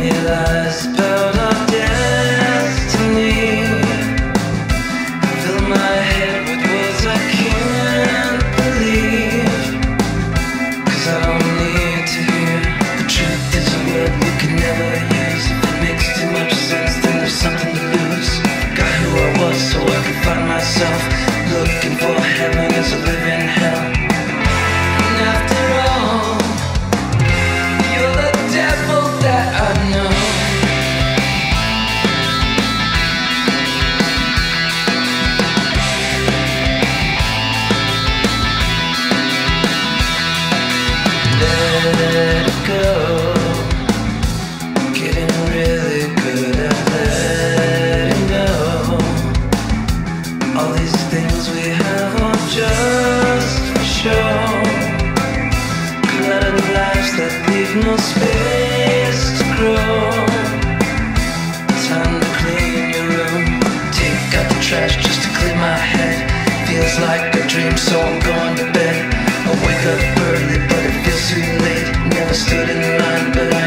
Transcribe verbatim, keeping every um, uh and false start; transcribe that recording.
realize about our destiny. Fill my head with words I can't believe, 'cause I don't need to hear. The truth is a word we could never use. If it makes too much sense, then there's something to lose. Got who I was so I could find myself, looking for heaven as a living hell. And after all, you're the devil that I know. Let it go. Getting really good at letting go. All these things we have are just for show. Cluttered lives that leave no space to grow. Time to clean your room. Take out the trash just to clear my head. Feels like a dream, so I'm going to bed. I wake up early, but it feels too late. Never stood in line, but I